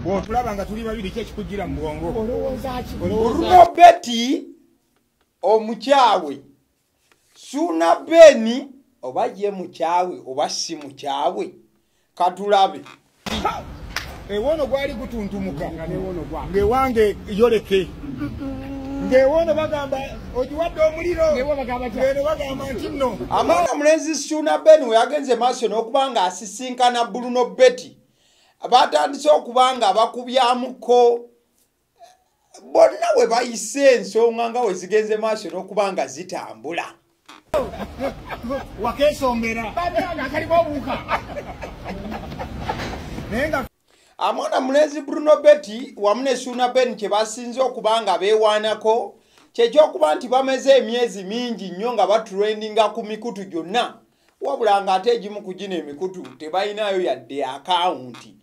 Tulaba nga tuli babiri kyekikugira mu bwongo. Bruno Betty omukyawe. Suuna Beni oba ye mukyawe oba si mukyawe. Katulabe. Ewono gwali gutuntumuka. Ngewange yoleke. Ngewono bagamba ojiwadde omuliro. Ngewono bagamba nti nno. Amana mulenzi Suuna Beni we yagenze maaso n'okubanga asisinkana Bruno Betty. Abatandise okubanga bakubyamuko bonna we bayise ensonga nga we zigenze maaso n'okubanga zitambula. Wakesombera. Bagamba kaliwo obuuka. Nenga amwana mulenzi Bruno Betty wamu ne Suuna Beni kye basinze okubanga beewaanako kyekyokuba nti bameze emyezi mingi nnyo nga batrendinga ku mikutu gyonna wabula ng'ate egimu ku gino emikutu tebalinayo yadde akawunti.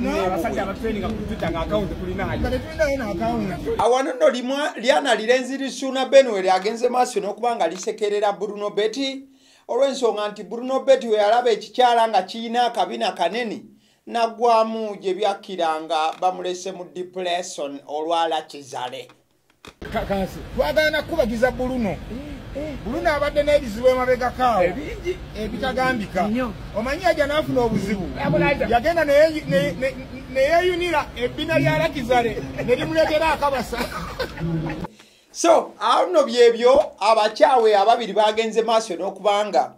Awano nno lyana lirenzi li Suuna Beni we lyagenze maaso n'okubanga lisekerera Bruno Betty olw'ensonga nti Bruno Betty we yalaba ekikyala nga kirina akabina kanene nagwamu gye byakkiranga bamulese mu depression olwala kizale. Kakasi twagana kubagiza Bruno. Bruno abadde n'ebizibu emabega kaawo ebitagambika. Omanyi ajja n'afuna obuzibu. Yagenda neyeeyunira ebbina lya Lakizale ne limuleetera akabasa. So awo nno byebyo abakyawe ababiri bagenze maaso n'okubanga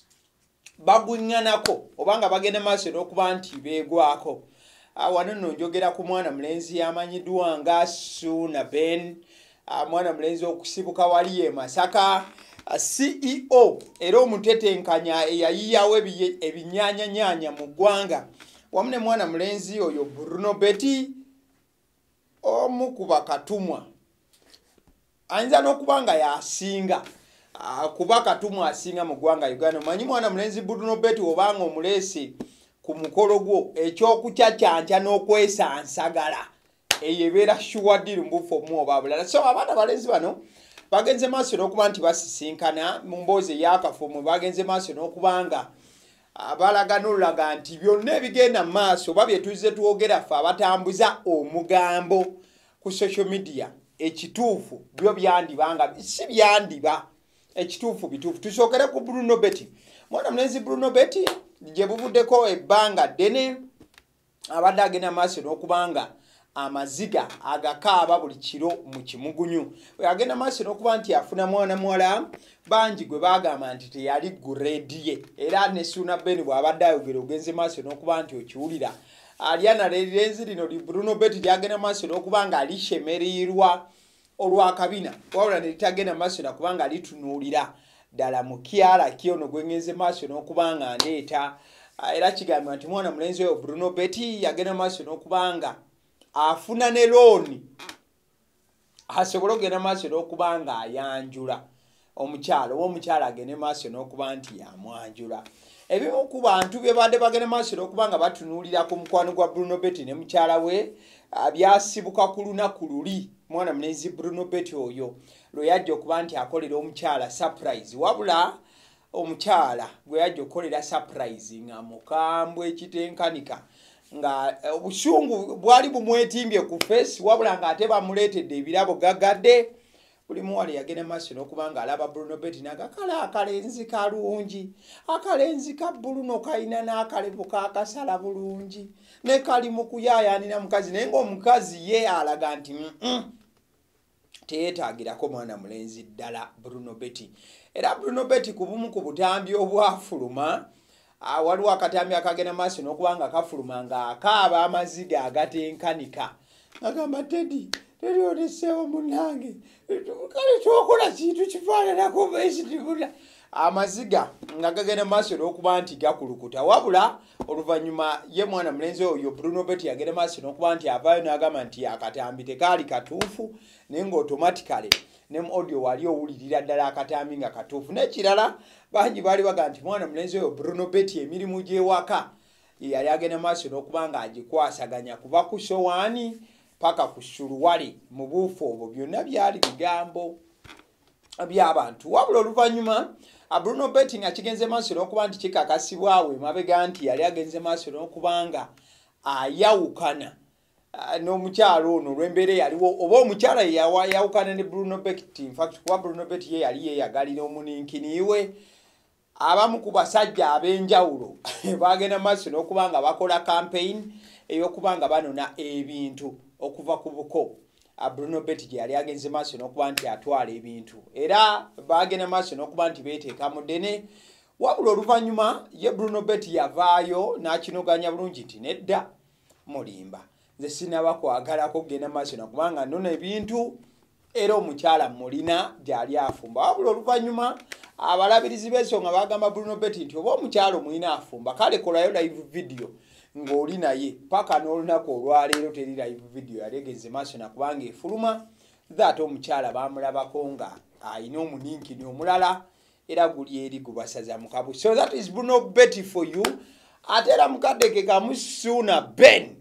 bagwiŋŋanako obanga bagenda maaso n'okuba nti beegwako. Wano nno njogera ku mwana mulenzi amanyiddwa nga Suuna Beni, mwana mulenzi okusibuka wali e Masaka, CEO era omutetenkanya eyayiyawo ebinyaanyanya mu ggwanga wamu ne mwana mulenzi oyo Bruno Betty omu ku bakatumwa ayinza n'okuba nga yasinga kuba katumwa asinga mu ggwanga Uganda. Manyi mwana mulenzi Bruno Betty obanga omuleese ku mukolo gwo ekyokukyakyanca n'okwesansagala eyo ebeera shuwadiri mbufu omu oba bulala. So abaana balenzi bano bagenze maaso n'okuba nti basisinkana mu mboozi ey'akafumu bagenze maaso n'okubanga balagana olulaga nti byonna ebigenda mu maaso oba bye tuzze twogera ffe abatambuza omugambo ku social media ekituufu byo byandibanga si byandiba ekituufu bituufu. Tusookere ku Bruno Betty. Mwana mulenzi Bruno Betty gye buvuddeko ebbanga ddene abadde agenda maaso n'okubanga amaziga agakaaba buli kiro mu kimugunyu. We agenda maaso n'okuba nti afuna mwana muwala bangi gwe baagamba nti teyali grade ye era ne Suuna Beni bw'abadde ayogera ogenze maaso n'okuba nti okiwulira alyana lirenzi lino li Bruno Betty lyagenda maaso n'okuba nga alishemerirwa olwakabina wabula ne litagenda maaso n'okuba nga litunuulira ddala mukyala kyono gwengenze maaso n'okuba nga ndeeta era kigambibwa nti mwana mulenzi oyo Bruno Betty yagenda maaso n'okuba nga afuna ne looni asobole okugenda maaso n'okuba nga ayanjula omukyala oba omukyala agende maaso n'okuba nti yamwanjula. Ebimu ku bantu bye badde bagenda maaso n'okuba nga batunuulira ku mukwano gwa Bruno Betty ne mukyala we byasibuka ku lunaku luli mwana mulenzi Bruno Betty oyo lwe yajja okuba nti akolera omukyala surprise wabula omukyala gwe yajja okukolera surprise nga mukambwe ekitenkanika nga obusungu bwali bumwetimbye ku face wabula ng'ate bamuleetedde ebirabo gagadde. Buli muwala yagenda maaso n'okuba nga alaba Bruno Betty n'agakala akalenzi kalungi akalenzi ka Bruno kalina n'akalevu kaakasala bulungi ne kali mu kuyaayaanira mukazi naye ng'omukazi ye alaga nti teyeetaagirako mwana mulenzi ddala Bruno Betty. Era Bruno Betty ku bumu ku butambi obwafuluma waliwo akatambi akagenda maaso n'okuba nga kafuluma ng'akaaba amaziga agatenkanika agamba Teddy oneseewo munnange kale twokola kintu kifaananako besitibula amaziga nga gagenda maaso n'okuba nti gakulukuta wabula oluvannyuma ye mwana mulenzi oyo Bruno Betty yagenda maaso n'okuba nti avaayo n'agamba nti akatambi tekaali katuufu naye ng'automatically ne mu audio wali owulirira ddala akatambi nga katuufu. N'ekirala bangi baali baga nti mwana mulenzi oyo Bruno Betty emirimu gy'ewaka yali agenda maaso n'okuba nga agikwasaganya kuva ku sowaani paka ku suluwale mu buufu obwo byonna byali bigambo by'abantu wabula oluvannyuma Bruno Betty nga kigenze maaso n'okuba nti kikakasibwawe emabega nti yali agenze maaso n'okuba nga ayawukana n'omukyalo ono olw'embeera yaliwo oba omukyala yawukana ne Bruno Betti. In fact kuba Bruno Betti ye yali yeyagalira omuninkiniwe. Abamu ku basajja ab'enjawulo bagenda maaso n'okuba nga bakola campaign ey'okuba nga banona ebintu okuva ku buko. Bruno Betti gye yali agenze maaso n'okuba nti atwala ebintu era bagenda maaso n'okuba nti beeteeka mu ddene. Wabula oluvannyuma ye Bruno Betti yavaayo n'akinoganya bulungi nti nedda mulimba. Nze sinaba kwagalako kugenda maaso n'okubanga nona ebintu era omukyala mulina gy'ali afumba. Wabula oluvannyuma abalabirizi b'ensonga bagamba Bruno Betti nti oba omukyala omulina afumba kale kolayo live video ng'oli naye paka n'olunaku olwaleero teri live video yali egeze maaso nakubanga efuluma that omukyala bamulabako nga ayina omuninkini omulala era guli eri gubasaza mukabu. So that is Bruno Betti for you. Ate era mukadde ke kamu Suuna Ben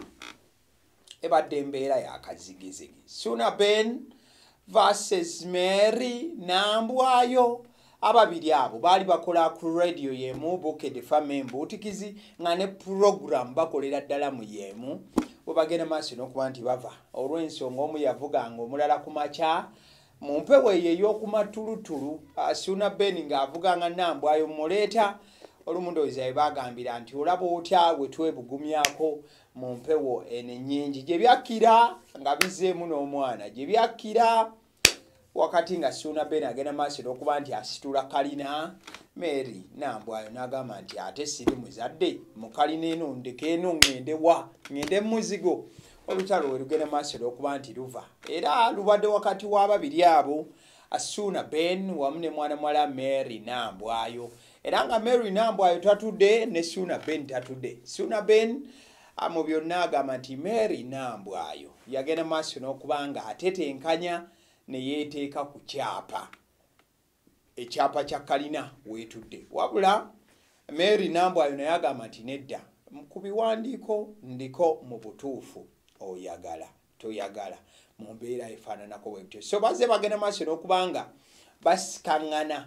ebadde embeera yakazigizigi. Suuna Ben versus Mary Nambwayo. Ababiri abo bali bakola ku radio yemu Basekeledde fame mbutikizi nga ne program bakolera ddala mu yemu bwe bagenda maaso n'okuba nti bava olw'ensonga omu yavuga nga omulala ku makya mu mpewo ey'okumatulutulu. Suuna Ben ng'avuga nga Nambwayo muleeta olumu ndowooza bye bagambira nti olaba otya bwe twebugumyako mu mpewo eno ennyingi gye byakkira nga bizeemu n'omwana gye byakkira wakati nga Suuna Ben agenda maaso n'okuba nti asitula kalina. Mary Nambwayo n'agamba nti ate siri muzadde mu kalina eno ndeke eno ngende muzigo. Olutalo we lugenda maaso n'okuba nti luva era lubadde wakati w'ababiri abo Suuna Ben wamu ne mwana mwala Mary Nambwayo era nga Mary Nambwayo tatudde ne Suuna Ben tatudde. Suuna Ben mu byonna agamba nti Mary Nambwayo yagenda maaso n'okuba nga atetenkanya ne yeeteeka ku kyapa ekyapa kya kalina weetudde. Wabula Mary Nambwayo naye agamba nti nedda ku biwandiiko ndiko mu butuufu oyagala toyagala mu mbeera efaananako bwebityo. So bazze bagenda maaso n'okuba nga basikaŋŋana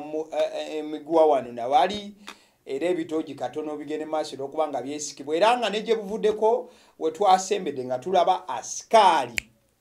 emiguwa wano nawali era ebitoogi katono bigende maaso n'okuba nga byesikibwa era nga ne gye buvuddeko we twasembedde nga tulaba asikaali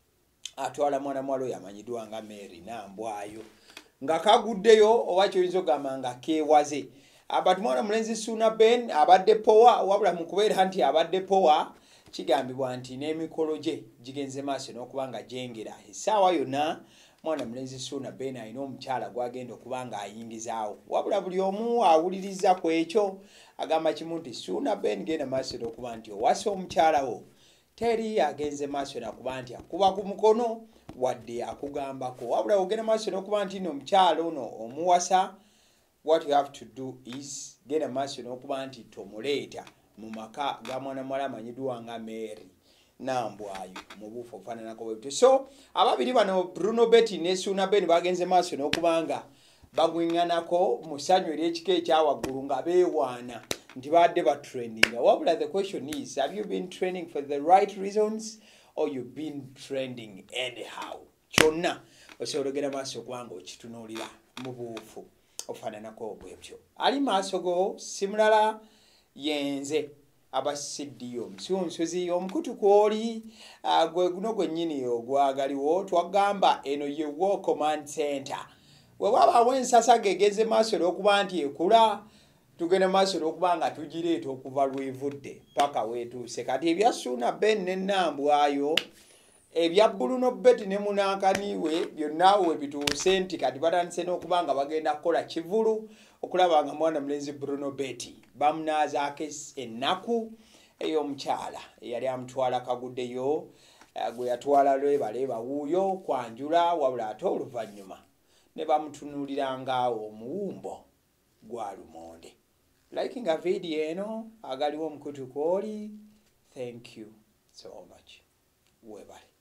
atwala mwana mwalo yamanyiddwa nga Mary Nambwayo nga kaguddeyo oba kyoyinza ogamba nga keewaze. But mwana mulenzi Suuna Ben abadde powa wabula mu kubeera nti abadde powa kigambibwa nti n'emikolo gye gigenze maaso n'okuba nga gyengera. Essaawa yonna mwana mulenzi Suuna Ben alina omukyala gwagenda okuba nga ayingizaawo wabula buli omu awuliriza ku ekyo agamba kimu nti Suuna Ben genda maaso n'okuba nti owasa omukyalawo teri agenze maaso nakuba nti akuba ku mukono wadde akugambako wabula ogenda maaso n'okuba nti n'omukyalo ono omuwasa. What you have to do is genda maaso n'okuba nti tomuleeta mu maka ga mwana mwala amanyiddwa nga Mary Nambwayo mu buufu ofaananako bwebityo. So ababiri bano Bruno Betti ne Suuna Ben bagenze maaso n'okuba nga bagwiŋŋanako mu ssanyu ery'ekika ekyawaggulu nga beewaana nti badde batrendinga. Wabula the question is, have you been trending for the right reasons or you've been trending anyhow? Kyonna osobola ogenda maaso okuba nga okitunuulira mu buufu ofaananako bwebyo. Ali maaso go si mulala yenze abasiddiyo omusunsuzi omukutu kwoli gwe guno gwennyini ogwagaliwo twagamba eno ye War Command Center we wabaawo ensasa gegeze maaso n'okuba nti ekula tugenda maaso n'okuba nga tugireeta okuva lwevudde paka weetuuse. Kati ebya Suuna Ben ne Nambwayo ebya Bruno Betti ne munankaniwe byonna we bituuse nti kati batandise n'okuba nga bagenda kukola kivulu okulaba nga mwana mulenzi Bruno Betti bamunaazaako ennaku ey'omukyala eyali amutwala kaguddeyo gwe yatwala lwebaleeba wuuyo kwanjula wabula ate oluvannyuma ne bamutunuulira nga omuwumbo gwa lumonde. Liking a video eno agaliwo omukutu kwoli. Thank you so much. Webale.